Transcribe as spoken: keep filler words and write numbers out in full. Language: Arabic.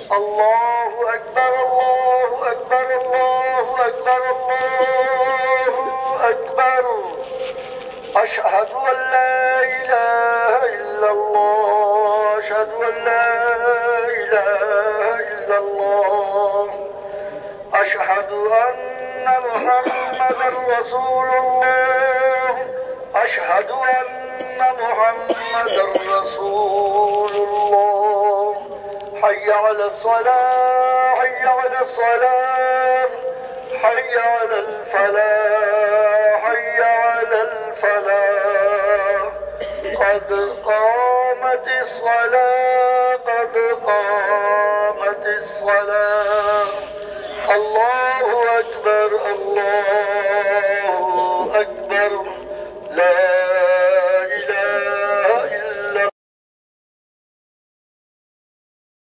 الله أكبر الله أكبر الله أكبر الله أكبر. أشهد أن لا إله إلا الله أشهد أن لا إله إلا الله أشهد أن محمدا رسول الله أشهد أن محمدا رسول الله. حي على الصلاة حي على الصلاة حي على الفلاح حي على الفلاح. قد قامت الصلاة قد قامت الصلاة.